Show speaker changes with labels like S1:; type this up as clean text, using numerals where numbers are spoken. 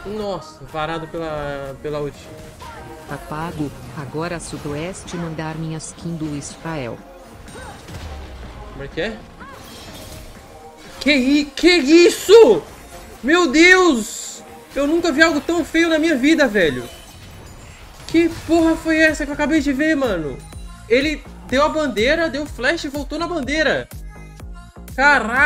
S1: Nossa, varado pela ult.
S2: Tá pago, agora Sudoeste mandar minha skin do Israel.
S1: Como é que é? Que isso? Meu Deus! Eu nunca vi algo tão feio na minha vida, velho. Que porra foi essa que eu acabei de ver, mano? Ele deu a bandeira, deu flash e voltou na bandeira. Caralho!